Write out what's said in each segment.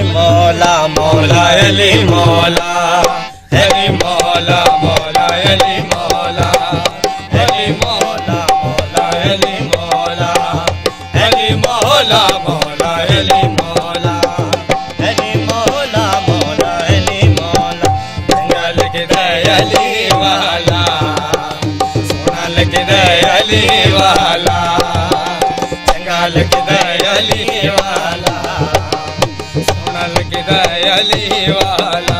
मौला मौला अली मौला अली मौला मौला अली मौला अली मौला मौला अली मौला अली मौला मौला अली मौला अली मौला मौला अली मौला चंगा लगदा अली वाला सोना लगदा अली वाला चंगा लगदा अली वाला सोना लगदा अली वाला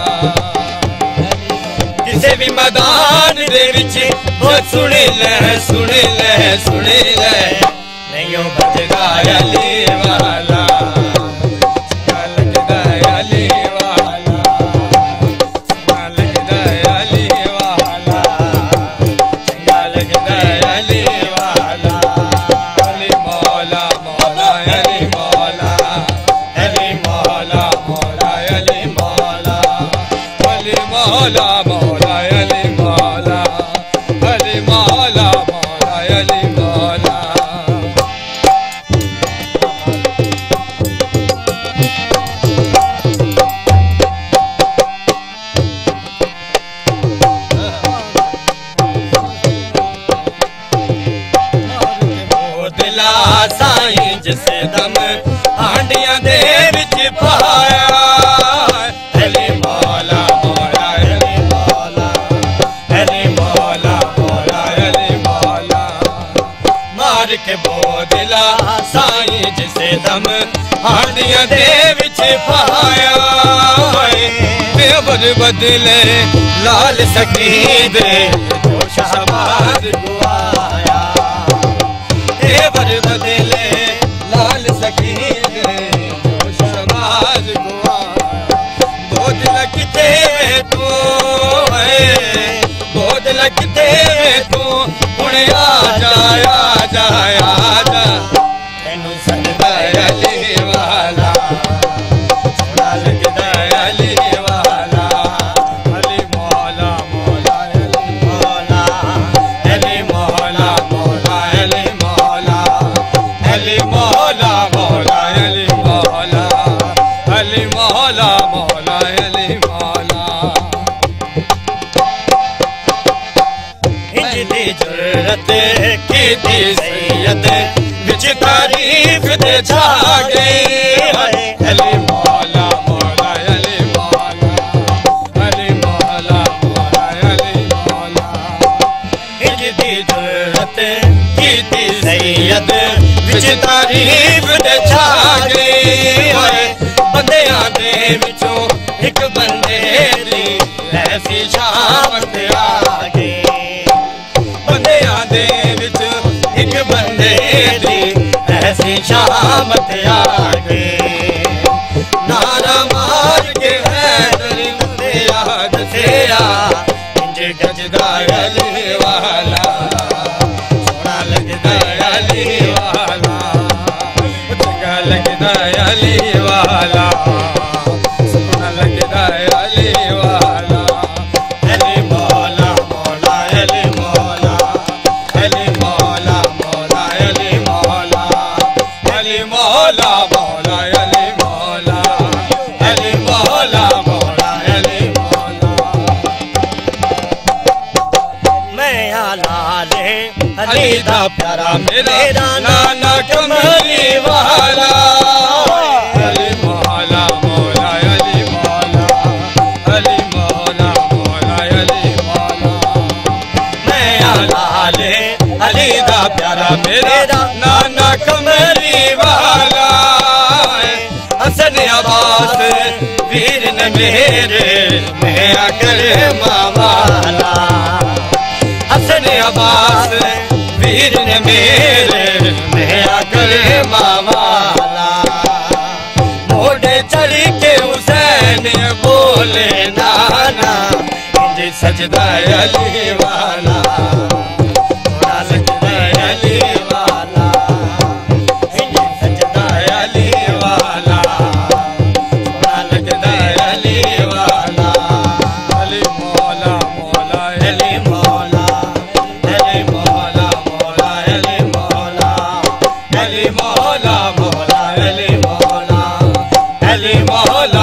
किसे भी मैदान दे विच सुन ले सुन ले सुन ले नहीं बजदा अली वाला चंगा लगदा अली वाला सोना लगदा अली वाला चंगा लगदा अली वाला अली मौला मौला अली मौला अली मौला मौला अली मौला अली मौला मौला अली मौला अली मौला मौला अली मौला दिला साईं जिसे दम हांडियां दे विच पाया अली मौला मौला अली मौला अली मौला मौला अली मौला मार के बोदिला साईं जिसे दम हांडियां दे विच पाया बेबर बदले लाल सकीद जोश शबाद गुआया बर बदले लाल सकीर जोश शबाज गुआया बोझ लगते तू बोझ लगते तू हुण आ जाया जाया जा मैनू सजदा अली वाला सोना लगदा अली वाला अली मौला मौला अली मौला अली मौला मौला अली मौला अली मौला मौला अली मौला अली मौला मौला अली मौला इंजदी जुर्रत की थी सैयद विच तारीफ दे छा गई अली मौला मौला अली मौला अली मौला मौला अली मौला इंजदी जुर्रत की थी सैयद विच तारीफ दे छा गई बंदियां दे विचों एक बंदे दी ऐसी शामत आ गई बंदियां दे विच एक बंदे दी ऐसी शामत आ गई नारा मार के हैदर ने याद से इंज गजदा अली वाला सोना लगदा अली वाला चंगा लगदा अली वाला सोना लगदा अली वाला अली मौला मौला अली मौला अली मौला मौला अली मौला अली मौला मौला अली मौला अली मौला मौला अली मौला मैं लाले अली दा प्यारा मेरा नाना कमली वाला अली मौला मौला अली मौला अली मौला मौला अली मौला मैं लाले अली दा प्यारा मेरा नाना कमली वाला हसन अब्बास वीर ने मेरे मैं करे मावाला हसन अब्बास वीर ने मेरे मेरा करे मावाला मोड़े चढ़ के हुसैन बोले नाना इंज सजदा अली वाला सोना लगदा अली वाला इंज सजदा अली वाला सोना लगदा अली वाला अली मौला मौला अली मौला अली मौला मौला अली मौला अली मौला मौला अली मौला अली मौला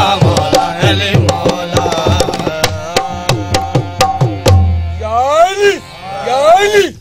कोई नहीं